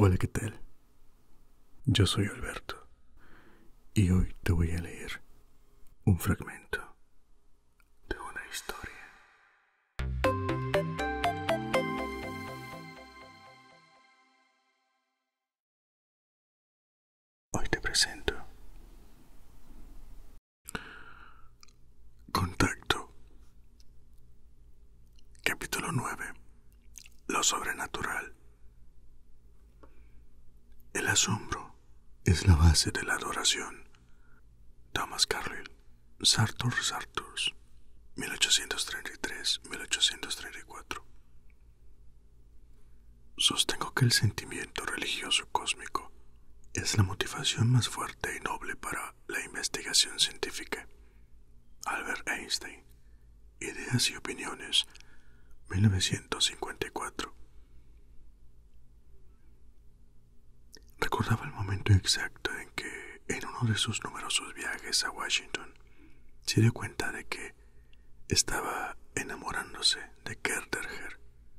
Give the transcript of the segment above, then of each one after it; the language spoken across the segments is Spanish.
Hola, ¿qué tal? Yo soy Alberto y hoy te voy a leer un fragmento de una historia. Hoy te presento Contacto, capítulo 9, lo sobrenatural. El asombro es la base de la adoración. Thomas Carlyle, Sartor Resartus, 1833-1834. Sostengo que el sentimiento religioso cósmico es la motivación más fuerte y noble para la investigación científica. Albert Einstein, Ideas y Opiniones, 1954. Recordaba el momento exacto en que, en uno de sus numerosos viajes a Washington, se dio cuenta de que estaba enamorándose de Kerterher.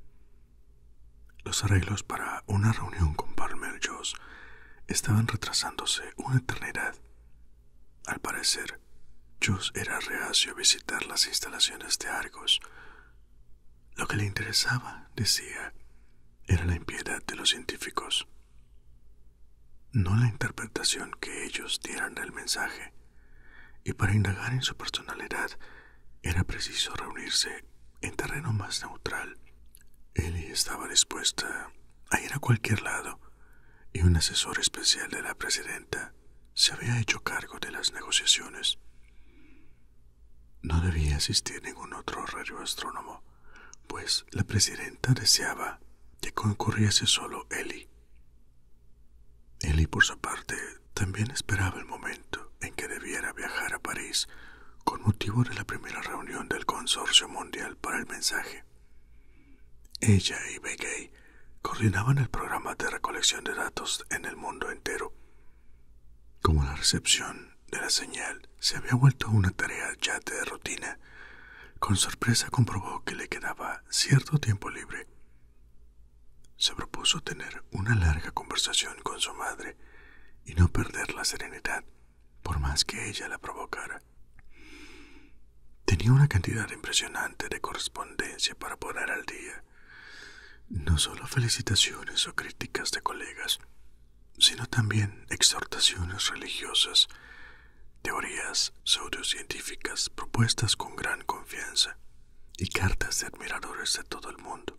Los arreglos para una reunión con Palmer Joss estaban retrasándose una eternidad. Al parecer, Joss era reacio a visitar las instalaciones de Argos. Lo que le interesaba, decía, era la impiedad de los científicos, no la interpretación que ellos dieran del mensaje, y para indagar en su personalidad era preciso reunirse en terreno más neutral. Ellie estaba dispuesta a ir a cualquier lado, y un asesor especial de la presidenta se había hecho cargo de las negociaciones. No debía asistir ningún otro radioastrónomo, pues la presidenta deseaba que concurriese solo Ellie. Ellie, por su parte, también esperaba el momento en que debiera viajar a París con motivo de la primera reunión del Consorcio Mundial para el Mensaje. Ella y Begay coordinaban el programa de recolección de datos en el mundo entero. Como la recepción de la señal se había vuelto una tarea ya de rutina, con sorpresa comprobó que le quedaba cierto tiempo libre. Se propuso tener una larga conversación con su madre y no perder la serenidad, por más que ella la provocara. Tenía una cantidad impresionante de correspondencia para poner al día. No solo felicitaciones o críticas de colegas, sino también exhortaciones religiosas, teorías pseudocientíficas propuestas con gran confianza y cartas de admiradores de todo el mundo.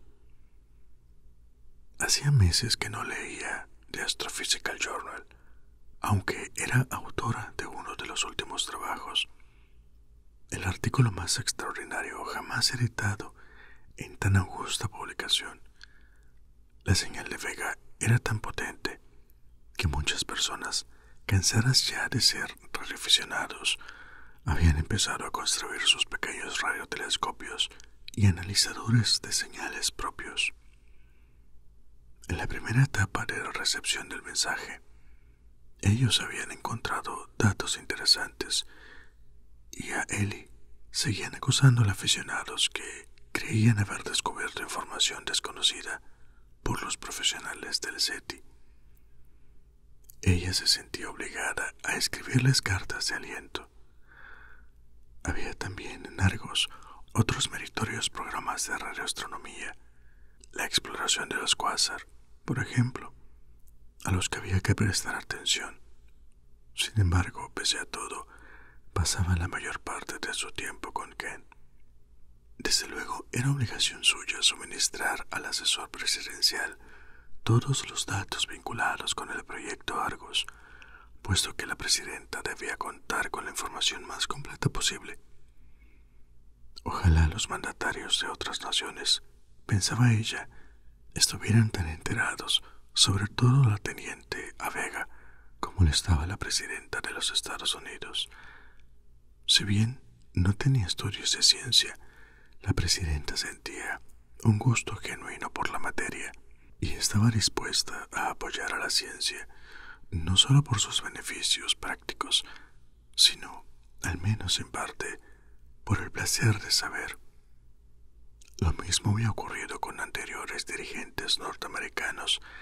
Hacía meses que no leía The Astrophysical Journal, aunque era autora de uno de los últimos trabajos, el artículo más extraordinario jamás editado en tan augusta publicación. La señal de Vega era tan potente que muchas personas, cansadas ya de ser radioaficionados, habían empezado a construir sus pequeños radiotelescopios y analizadores de señales propios. En la primera etapa de la recepción del mensaje, ellos habían encontrado datos interesantes y a Ellie seguían acusando a aficionados que creían haber descubierto información desconocida por los profesionales del SETI. Ella se sentía obligada a escribirles cartas de aliento. Había también en Argos otros meritorios programas de radioastronomía, la exploración de los cuásar, por ejemplo, a los que había que prestar atención. Sin embargo, pese a todo, pasaba la mayor parte de su tiempo con Ken. Desde luego, era obligación suya suministrar al asesor presidencial todos los datos vinculados con el proyecto Argos, puesto que la presidenta debía contar con la información más completa posible. Ojalá los mandatarios de otras naciones, pensaba ella, estuvieran tan enterados, sobre todo la teniente Vega, como lo estaba la presidenta de los Estados Unidos. Si bien no tenía estudios de ciencia, la presidenta sentía un gusto genuino por la materia y estaba dispuesta a apoyar a la ciencia, no solo por sus beneficios prácticos, sino, al menos en parte, por el placer de saber. Lo mismo había ocurrido con anteriores dirigentes norteamericanos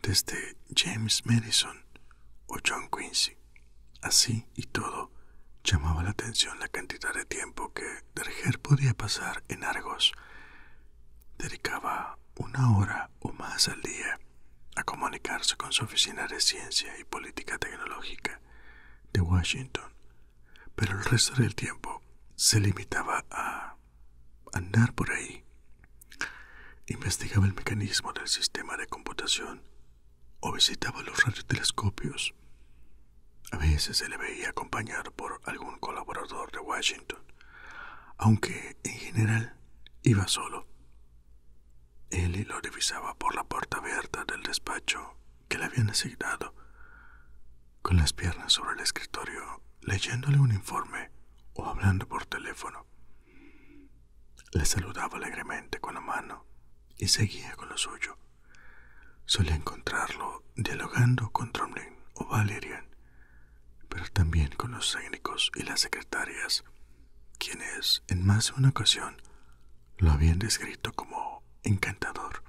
desde James Madison o John Quincy. Así y todo, llamaba la atención la cantidad de tiempo que Derger podía pasar en Argos. Dedicaba 1 hora o más al día a comunicarse con su oficina de ciencia y política tecnológica de Washington, pero el resto del tiempo se limitaba a andar por ahí. Investigaba el mecanismo del sistema de computación o visitaba los radiotelescopios. A veces se le veía acompañado por algún colaborador de Washington, aunque en general iba solo. Ellie lo divisaba por la puerta abierta del despacho que le habían asignado, con las piernas sobre el escritorio, leyéndole un informe o hablando por teléfono. Le saludaba alegremente con la mano y seguía con lo suyo. Solía encontrarlo dialogando con Tromlin o Valerian, pero también con los técnicos y las secretarias, quienes en más de una ocasión lo habían descrito como encantador.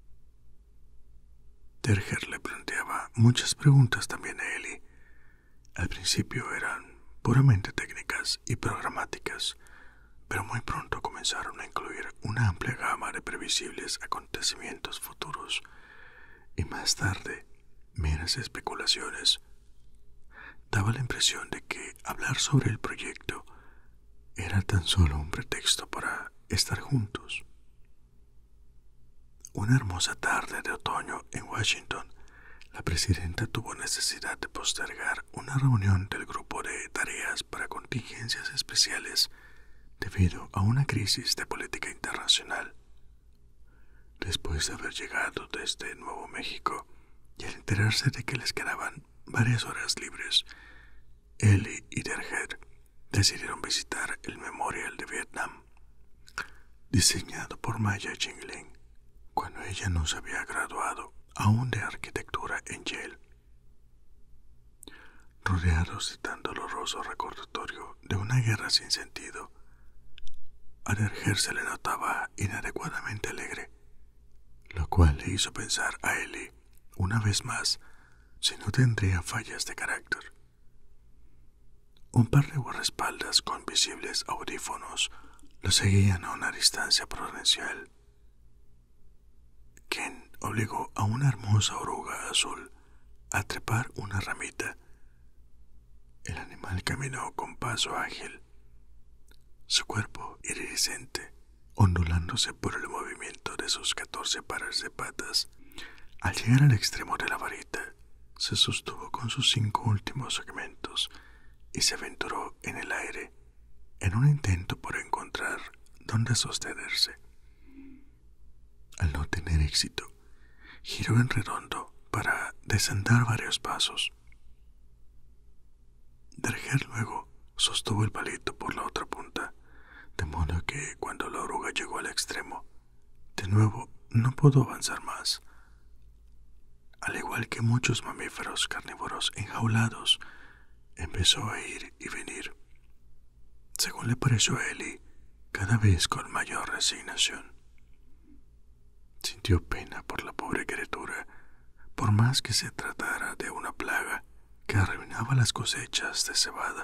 Derger le planteaba muchas preguntas también a Ellie. Al principio eran puramente técnicas y programáticas, pero muy pronto comenzaron a incluir una amplia gama de previsibles acontecimientos futuros y más tarde meras especulaciones. Daba la impresión de que hablar sobre el proyecto era tan solo un pretexto para estar juntos. Una hermosa tarde de otoño en Washington, la presidenta tuvo necesidad de postergar una reunión del grupo de tareas para contingencias especiales debido a una crisis de política internacional. Después de haber llegado desde Nuevo México y al enterarse de que les quedaban varias horas libres, Ellie y Derger decidieron visitar el Memorial de Vietnam, diseñado por Maya Jingling, cuando ella no se había graduado aún de arquitectura en Yale. Rodeados de tan doloroso recordatorio de una guerra sin sentido, a Derger se le notaba inadecuadamente alegre, lo cual le hizo pensar a Ellie, una vez más, si no tendría fallas de carácter. Un par de guardaespaldas con visibles audífonos lo seguían a una distancia prudencial. Ken obligó a una hermosa oruga azul a trepar una ramita. El animal caminó con paso ágil, su cuerpo iridiscente ondulándose por el movimiento de sus 14 pares de patas. Al llegar al extremo de la varita, se sostuvo con sus 5 últimos segmentos y se aventuró en el aire en un intento por encontrar dónde sostenerse. Al no tener éxito, giró en redondo para desandar varios pasos. Derger luego sostuvo el palito por la otra punta, de modo que cuando la oruga llegó al extremo, de nuevo no pudo avanzar más. Al igual que muchos mamíferos carnívoros enjaulados, empezó a ir y venir, según le pareció a Ellie, cada vez con mayor resignación. Sintió pena por la pobre criatura, por más que se tratara de una plaga que arruinaba las cosechas de cebada.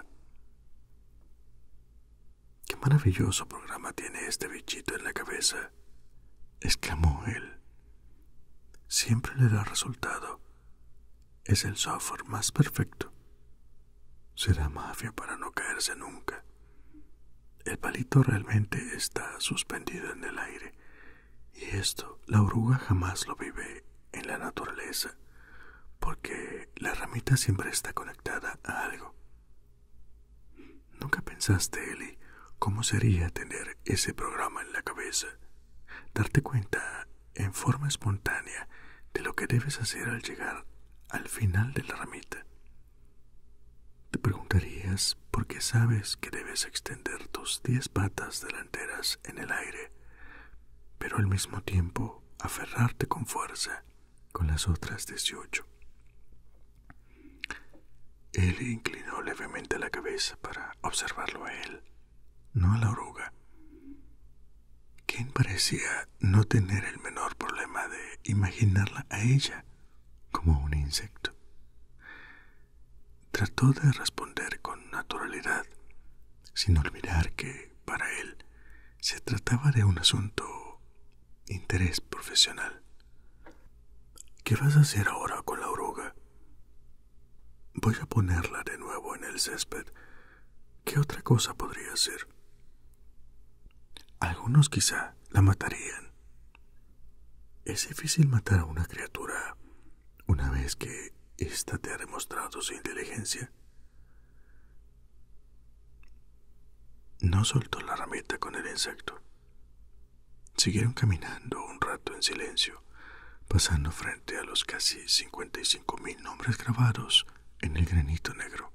«¡Qué maravilloso programa tiene este bichito en la cabeza!», exclamó él. «Siempre le da resultado. Es el software más perfecto. Será mafia para no caerse nunca. El palito realmente está suspendido en el aire, y esto la oruga jamás lo vive en la naturaleza, porque la ramita siempre está conectada a algo. ¿Nunca pensaste, Ellie, cómo sería tener ese programa en la cabeza? Darte cuenta en forma espontánea de lo que debes hacer al llegar al final de la ramita. Te preguntarías por qué sabes que debes extender tus 10 patas delanteras en el aire, pero al mismo tiempo aferrarte con fuerza con las otras 18. Él inclinó levemente la cabeza para observarlo a él, no a la oruga. Ken parecía no tener el menor problema de imaginarla a ella como un insecto. Trató de responder con naturalidad, sin olvidar que, para él, se trataba de un asunto de interés profesional. ¿Qué vas a hacer ahora con la oruga? Voy a ponerla de nuevo en el césped. ¿Qué otra cosa podría hacer? Algunos quizá la matarían. Es difícil matar a una criatura una vez que ésta te ha demostrado su inteligencia. No soltó la ramita con el insecto. Siguieron caminando un rato en silencio, pasando frente a los casi 55,000 nombres grabados en el granito negro.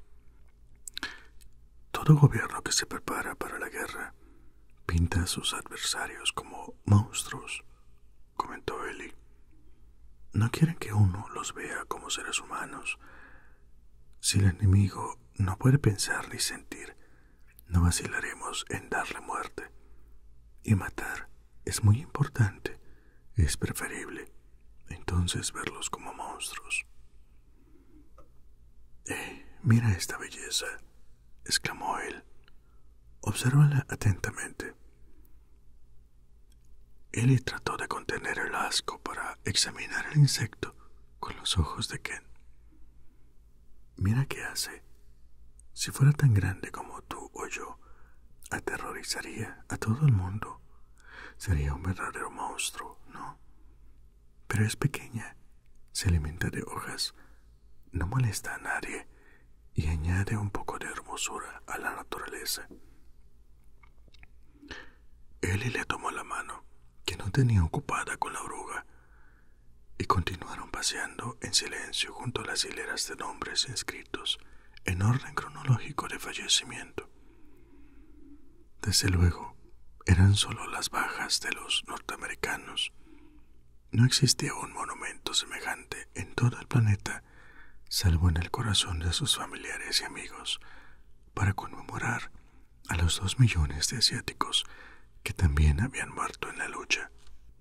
Todo gobierno que se prepara para la guerra pinta a sus adversarios como monstruos, comentó Ellie. No quieren que uno los vea como seres humanos. Si el enemigo no puede pensar ni sentir, no vacilaremos en darle muerte. Y matar es muy importante, es preferible entonces verlos como monstruos. Mira esta belleza, exclamó él. Obsérvala atentamente. Ellie trató de contener el asco para examinar el insecto con los ojos de Ken. Mira qué hace. Si fuera tan grande como tú o yo, aterrorizaría a todo el mundo. Sería un verdadero monstruo, ¿no? Pero es pequeña, se alimenta de hojas, no molesta a nadie y añade un poco de hermosura a la naturaleza. Ellie le tomó la mano, que no tenía ocupada con la oruga, y continuaron paseando en silencio junto a las hileras de nombres inscritos en orden cronológico de fallecimiento. Desde luego, eran solo las bajas de los norteamericanos. No existía un monumento semejante en todo el planeta, salvo en el corazón de sus familiares y amigos, para conmemorar a los 2 millones de asiáticos que también habían muerto en la lucha.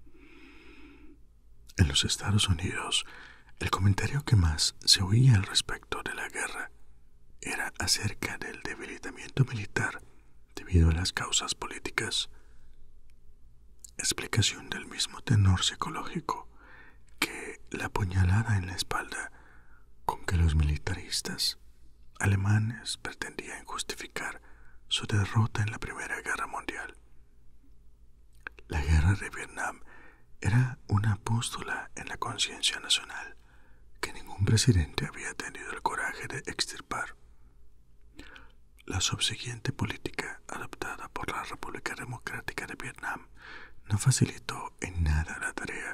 En los Estados Unidos, el comentario que más se oía al respecto de la guerra era acerca del debilitamiento militar debido a las causas políticas. Explicación del mismo tenor psicológico que la puñalada en la espalda con que los militaristas alemanes pretendían justificar su derrota en la Primera Guerra Mundial. La guerra de Vietnam era una pústula en la conciencia nacional que ningún presidente había tenido el coraje de extirpar. La subsiguiente política adoptada por la República Democrática de Vietnam no facilitó en nada la tarea.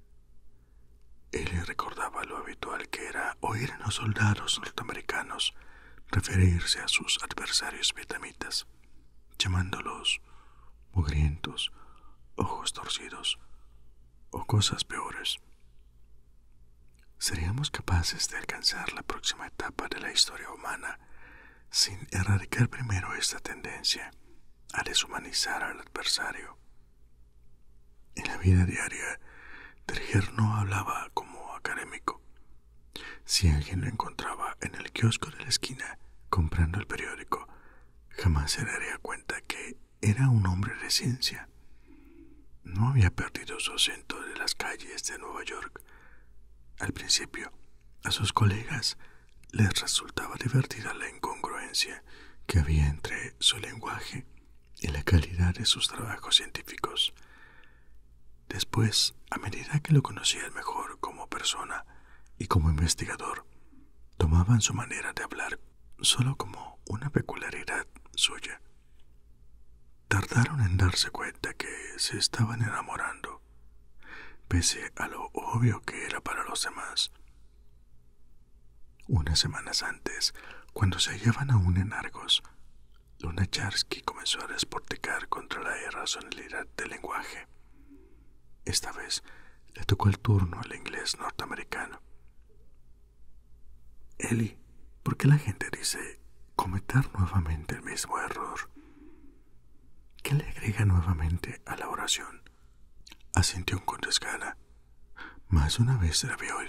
Él recordaba lo habitual que era oír a los soldados norteamericanos referirse a sus adversarios vietnamitas, llamándolos mugrientos, ojos torcidos o cosas peores. ¿Seríamos capaces de alcanzar la próxima etapa de la historia humana sin erradicar primero esta tendencia a deshumanizar al adversario? En la vida diaria, Dreher no hablaba como académico. Si alguien lo encontraba en el kiosco de la esquina comprando el periódico, jamás se daría cuenta que era un hombre de ciencia. No había perdido su acento de las calles de Nueva York. Al principio, a sus colegas les resultaba divertida la incongruencia que había entre su lenguaje y la calidad de sus trabajos científicos. Después, a medida que lo conocían mejor como persona y como investigador, tomaban su manera de hablar solo como una peculiaridad suya. Tardaron en darse cuenta que se estaban enamorando, pese a lo obvio que era para los demás. Unas semanas antes, cuando se hallaban aún en Argos, Lunacharsky comenzó a despotricar contra la irracionalidad del lenguaje. Esta vez le tocó el turno al inglés norteamericano. Ellie, ¿por qué la gente dice cometer nuevamente el mismo error? ¿Qué le agrega nuevamente a la oración? Asintió con desgana. Más de una vez se le había oído quejar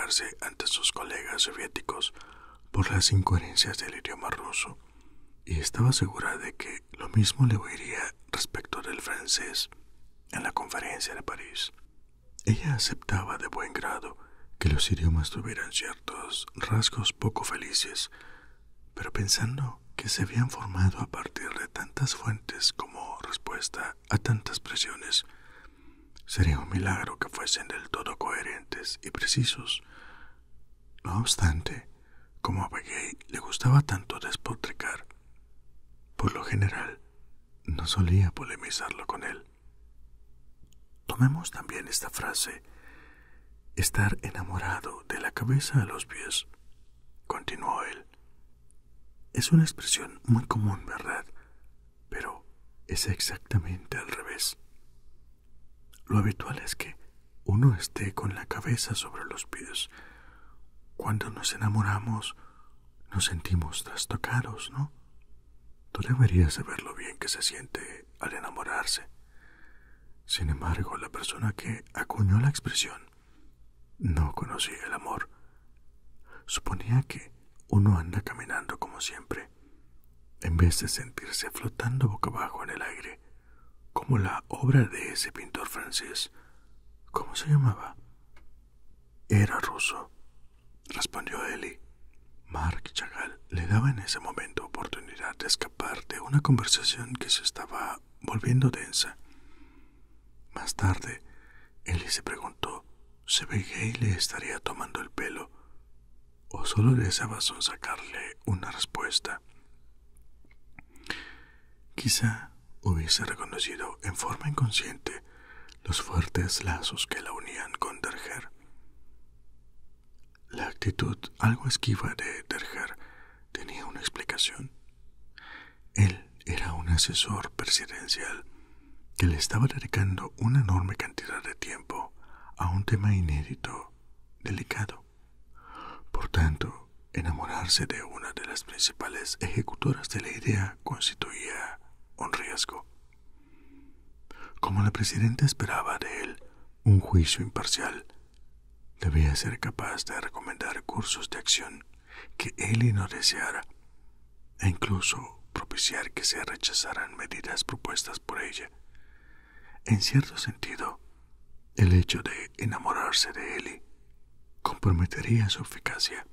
doblegarse ante sus colegas soviéticos por las incoherencias del idioma ruso, y estaba segura de que lo mismo le oiría respecto del francés en la conferencia de París. Ella aceptaba de buen grado que los idiomas tuvieran ciertos rasgos poco felices, pero pensando que se habían formado a partir de tantas fuentes como respuesta a tantas presiones, sería un milagro que fuesen del todo coherentes y precisos. No obstante, como a Begay le gustaba tanto despotricar, por lo general no solía polemizarlo con él. Tomemos también esta frase: estar enamorado de la cabeza a los pies, continuó él. Es una expresión muy común, ¿verdad? Pero es exactamente al revés. Lo habitual es que uno esté con la cabeza sobre los pies. Cuando nos enamoramos, nos sentimos trastocados, ¿no? Tú deberías saber lo bien que se siente al enamorarse. Sin embargo, la persona que acuñó la expresión no conocía el amor. Suponía que uno anda caminando como siempre, en vez de sentirse flotando boca abajo en el aire, como la obra de ese pintor francés. ¿Cómo se llamaba? Era ruso, respondió Ellie. Marc Chagall le daba en ese momento oportunidad de escapar de una conversación que se estaba volviendo densa. Más tarde, Ellie se preguntó si Begay le estaría tomando el pelo o solo deseaba sonsacarle una respuesta. Quizá hubiese reconocido en forma inconsciente los fuertes lazos que la unían con Derger. La actitud algo esquiva de Derger tenía una explicación. Él era un asesor presidencial que le estaba dedicando una enorme cantidad de tiempo a un tema inédito, delicado. Por tanto, enamorarse de una de las principales ejecutoras de la idea constituía un riesgo. Como la presidenta esperaba de él un juicio imparcial, debía ser capaz de recomendar cursos de acción que Ellie no deseara, e incluso propiciar que se rechazaran medidas propuestas por ella. En cierto sentido, el hecho de enamorarse de Ellie comprometería su eficacia.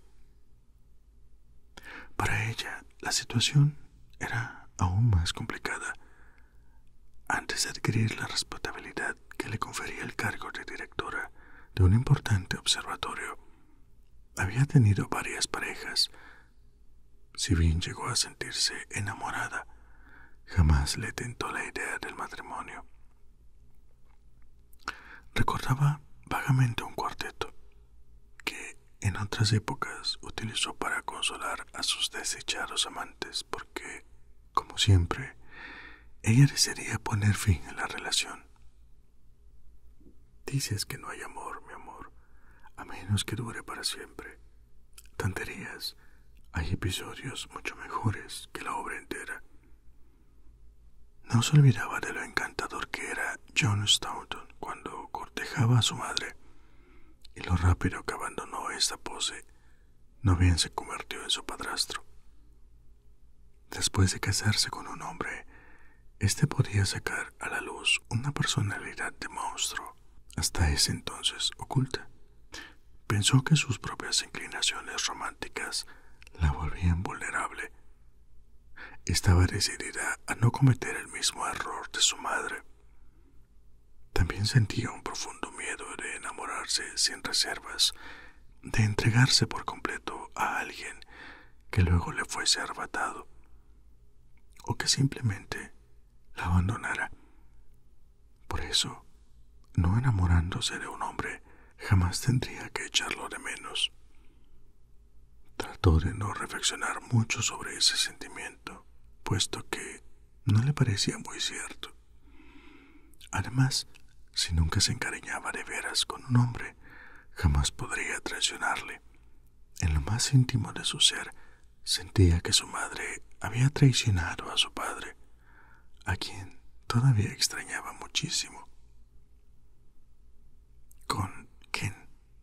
Para ella, la situación era aún más complicada. Antes de adquirir la responsabilidad que le confería el cargo de directora de un importante observatorio, había tenido varias parejas. Si bien llegó a sentirse enamorada, jamás le tentó la idea del matrimonio. Recordaba vagamente un cuarteto que en otras épocas utilizó para consolar a sus desdichados amantes porque, como siempre, ella desearía poner fin a la relación. Dices que no hay amor, mi amor, a menos que dure para siempre. Tonterías, hay episodios mucho mejores que la obra entera. No se olvidaba de lo encantador que era John Staunton cuando cortejaba a su madre, y lo rápido que abandonó esta pose, no bien se convirtió en su padrastro. Después de casarse con un hombre, este podía sacar a la luz una personalidad de monstruo, hasta ese entonces oculta. Pensó que sus propias inclinaciones románticas la volvían vulnerable. Estaba decidida a no cometer el mismo error de su madre. También sentía un profundo miedo de enamorarse sin reservas, de entregarse por completo a alguien que luego le fuese arrebatado, o que simplemente la abandonara. Por eso, no enamorándose de un hombre, jamás tendría que echarlo de menos. Trató de no reflexionar mucho sobre ese sentimiento, puesto que no le parecía muy cierto. Además, si nunca se encariñaba de veras con un hombre, jamás podría traicionarle. En lo más íntimo de su ser, sentía que su madre había traicionado a su padre, a quien todavía extrañaba muchísimo. Con Ken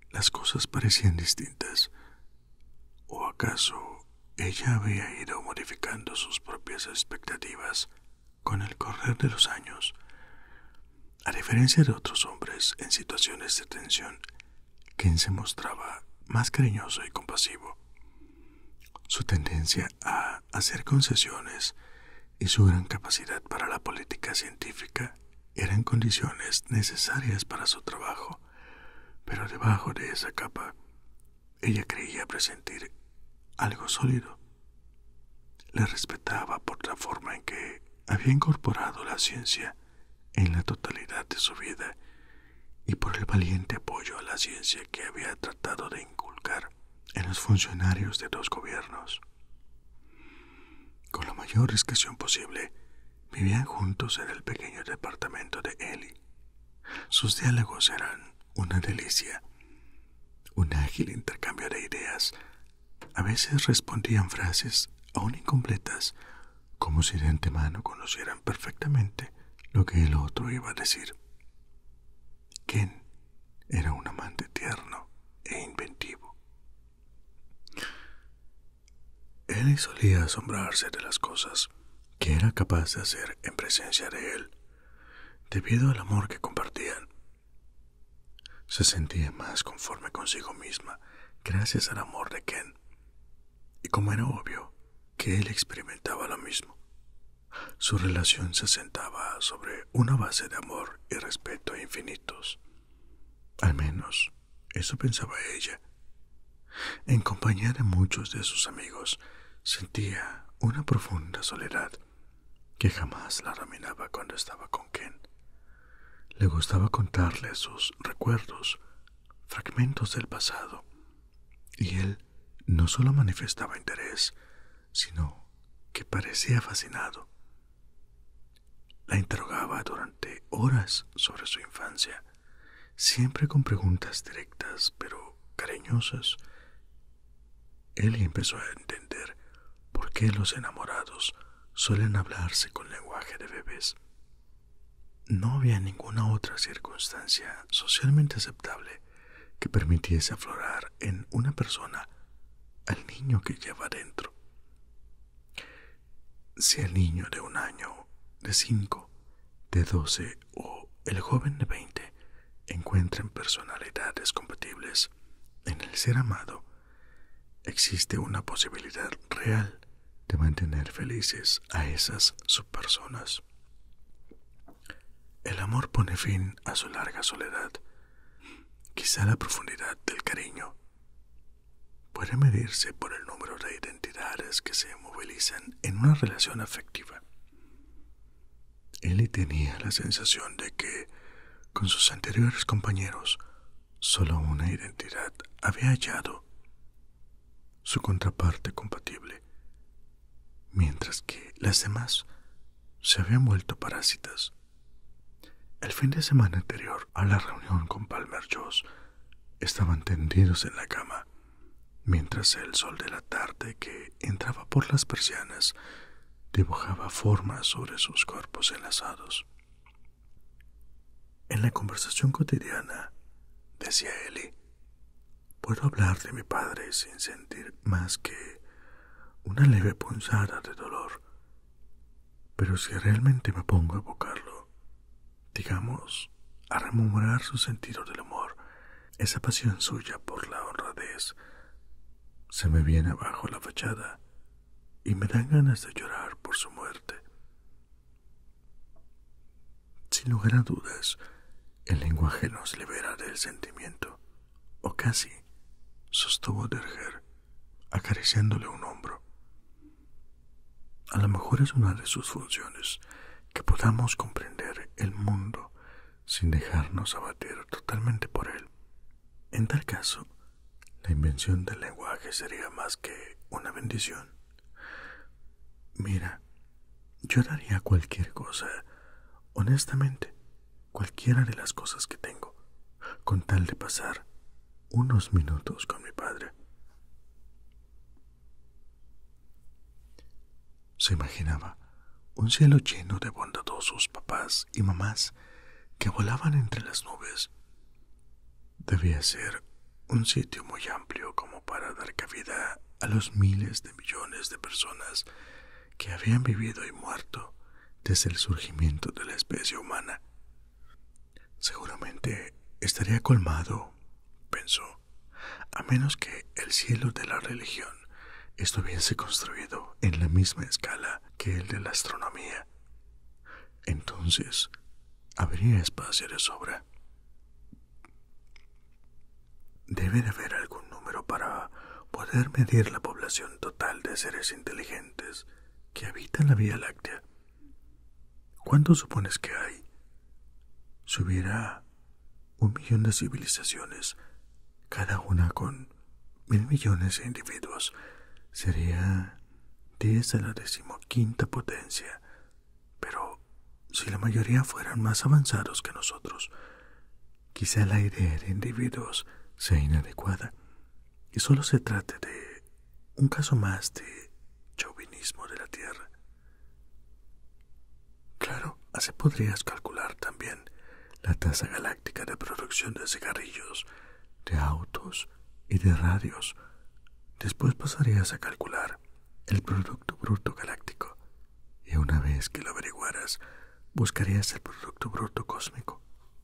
las cosas parecían distintas. ¿O acaso ella había ido modificando sus propias expectativas con el correr de los años? A diferencia de otros hombres en situaciones de tensión, Ken se mostraba más cariñoso y compasivo. Su tendencia a hacer concesiones y su gran capacidad para la política científica eran condiciones necesarias para su trabajo, pero debajo de esa capa, ella creía presentir algo sólido. Le respetaba por la forma en que había incorporado la ciencia en la totalidad de su vida y por el valiente apoyo a la ciencia que había tratado de inculcar en los funcionarios de 2 gobiernos. Con la mayor discreción posible, vivían juntos en el pequeño departamento de Ellie. Sus diálogos eran una delicia, un ágil intercambio de ideas. A veces respondían frases aún incompletas, como si de antemano conocieran perfectamente lo que el otro iba a decir. Ken era un amante tierno e inventivo. Ellie solía asombrarse de las cosas que era capaz de hacer en presencia de él, debido al amor que compartían. Se sentía más conforme consigo misma gracias al amor de Ken, y como era obvio que él experimentaba lo mismo, su relación se asentaba sobre una base de amor y respeto infinitos. Al menos, eso pensaba ella. En compañía de muchos de sus amigos, sentía una profunda soledad que jamás la dominaba cuando estaba con Ken. Le gustaba contarle sus recuerdos, fragmentos del pasado, y él no solo manifestaba interés, sino que parecía fascinado. La interrogaba durante horas sobre su infancia, siempre con preguntas directas pero cariñosas. Él empezó a entender por qué los enamorados suelen hablarse con lenguaje de bebés. No había ninguna otra circunstancia socialmente aceptable que permitiese aflorar en una persona al niño que lleva dentro. Si el niño de 1 año, de 5, de 12 o el joven de 20 encuentran personalidades compatibles en el ser amado, existe una posibilidad real de mantener felices a esas subpersonas. El amor pone fin a su larga soledad. Quizá la profundidad del cariño puede medirse por el número de identidades que se movilizan en una relación afectiva. Ellie tenía la sensación de que, con sus anteriores compañeros, solo una identidad había hallado su contraparte compatible, mientras que las demás se habían vuelto parásitas. El fin de semana anterior a la reunión con Palmer Joss, estaban tendidos en la cama, mientras el sol de la tarde que entraba por las persianas dibujaba formas sobre sus cuerpos enlazados. En la conversación cotidiana, decía Ellie, puedo hablar de mi padre sin sentir más que una leve punzada de dolor, pero si realmente me pongo a evocarlo, digamos, a rememorar su sentido del amor, esa pasión suya por la honradez, se me viene abajo la fachada y me dan ganas de llorar por su muerte. Sin lugar a dudas, el lenguaje nos libera del sentimiento, o casi, sostuvo Derger, acariciándole un hombro. A lo mejor es una de sus funciones, que podamos comprender el mundo sin dejarnos abatir totalmente por él. En tal caso, la invención del lenguaje sería más que una bendición. Mira, yo daría cualquier cosa, honestamente, cualquiera de las cosas que tengo, con tal de pasar unos minutos con mi padre. Se imaginaba un cielo lleno de bondadosos papás y mamás que volaban entre las nubes. Debía ser un sitio muy amplio como para dar cabida a los miles de millones de personas que habían vivido y muerto desde el surgimiento de la especie humana. Seguramente estaría colmado, pensó, a menos que el cielo de la religión estuviese construido en la misma escala que el de la astronomía. Entonces, habría espacio de sobra. Debe de haber algún número para poder medir la población total de seres inteligentes que habitan la Vía Láctea. ¿Cuánto supones que hay? Si hubiera 1 millón de civilizaciones, cada una con 1.000 millones de individuos, sería 10 a la 15ª potencia. Pero si la mayoría fueran más avanzados que nosotros, quizá la idea de individuos sea inadecuada y solo se trate de un caso más de chauvinismo de la Tierra. Claro, así podrías calcular también la tasa galáctica de producción de cigarrillos, de autos y de radios. Después pasarías a calcular el Producto Bruto Galáctico y una vez que lo averiguaras, buscarías el Producto Bruto Cósmico.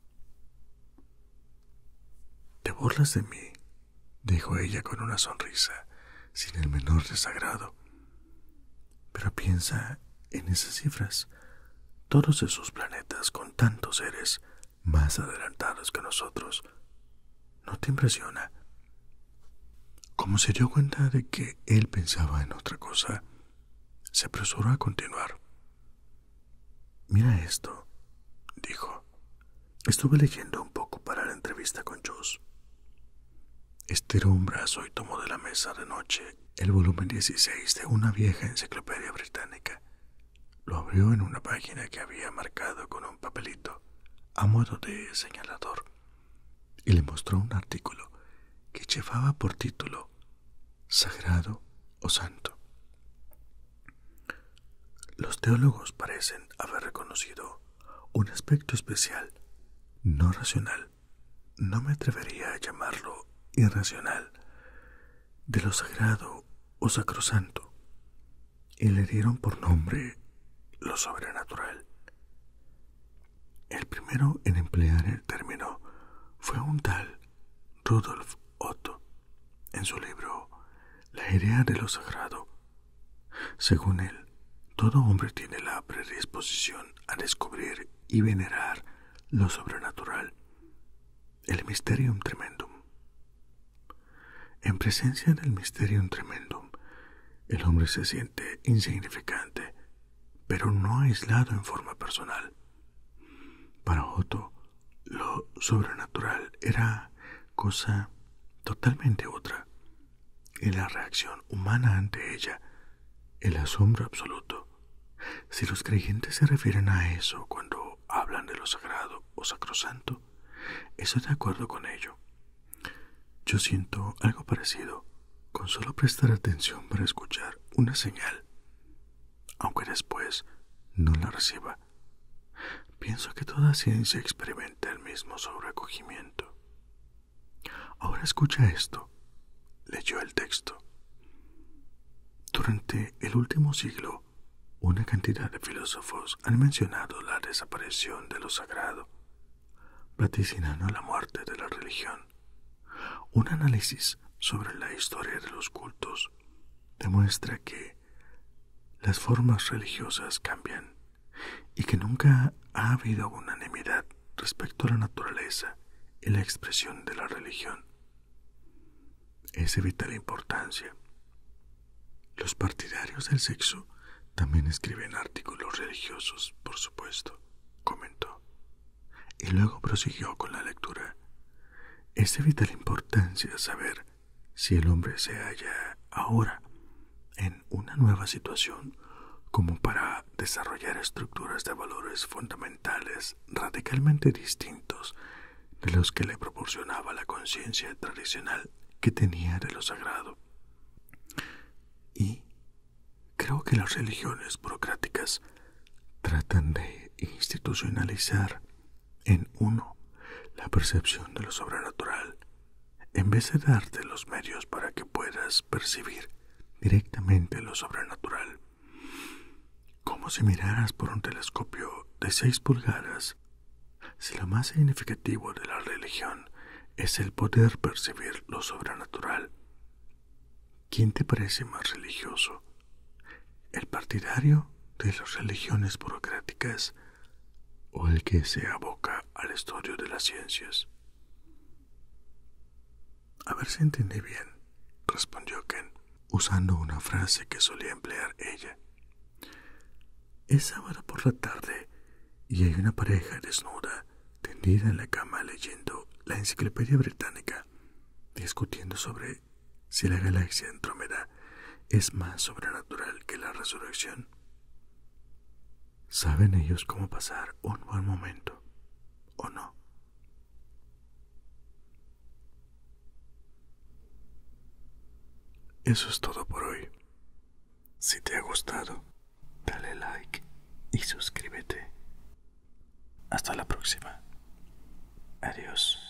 «Te burlas de mí», dijo ella con una sonrisa, sin el menor desagrado. «Pero piensa en esas cifras, todos esos planetas con tantos seres más adelantados que nosotros. ¿No te impresiona?» Como se dio cuenta de que él pensaba en otra cosa, se apresuró a continuar. «Mira esto», dijo. «Estuve leyendo un poco para la entrevista con Joss». Estiró un brazo y tomó de la mesa de noche el volumen 16 de una vieja enciclopedia británica. Lo abrió en una página que había marcado con un papelito a modo de señalador y le mostró un artículo que llevaba por título «Sagrado o Santo». Los teólogos parecen haber reconocido un aspecto especial, no racional, no me atrevería a llamarlo irracional, de lo sagrado o sacrosanto, y le dieron por nombre lo sobrenatural. El primero en emplear el término fue un tal Rudolf Otto en su libro La idea de lo sagrado. Según él, todo hombre tiene la predisposición a descubrir y venerar lo sobrenatural, el mysterium tremendum. En presencia del mysterium tremendum, el hombre se siente insignificante, pero no aislado en forma personal. Para Otto, lo sobrenatural era cosa totalmente otra, y la reacción humana ante ella, el asombro absoluto. Si los creyentes se refieren a eso cuando hablan de lo sagrado o sacrosanto, estoy de acuerdo con ello. Yo siento algo parecido con solo prestar atención para escuchar una señal, aunque después no la reciba. Pienso que toda ciencia experimenta el mismo sobrecogimiento. Ahora escucha esto. Leyó el texto. Durante el último siglo, una cantidad de filósofos han mencionado la desaparición de lo sagrado, vaticinando la muerte de la religión. Un análisis sobre la historia de los cultos demuestra que las formas religiosas cambian y que nunca ha habido unanimidad respecto a la naturaleza y la expresión de la religión. Es de vital importancia. Los partidarios del sexo también escriben artículos religiosos, por supuesto, comentó, y luego prosiguió con la lectura. Es de vital importancia saber si el hombre se halla ahora en una nueva situación como para desarrollar estructuras de valores fundamentales radicalmente distintos de los que le proporcionaba la conciencia tradicional que tenía de lo sagrado. Y creo que las religiones burocráticas tratan de institucionalizar en uno la percepción de lo sobrenatural, en vez de darte los medios para que puedas percibir directamente lo sobrenatural, como si miraras por un telescopio de 6 pulgadas, si lo más significativo de la religión es el poder percibir lo sobrenatural, ¿quién te parece más religioso? ¿El partidario de las religiones burocráticas o el que se aboca al estudio de las ciencias? A ver si entendí bien, respondió Ken, usando una frase que solía emplear ella. Es sábado por la tarde y hay una pareja desnuda tendida en la cama leyendo la Enciclopedia Británica, discutiendo sobre si la galaxia Andrómeda es más sobrenatural que la resurrección. ¿Saben ellos cómo pasar un buen momento o no? Eso es todo por hoy. Si te ha gustado, dale like y suscríbete. Hasta la próxima. Adiós.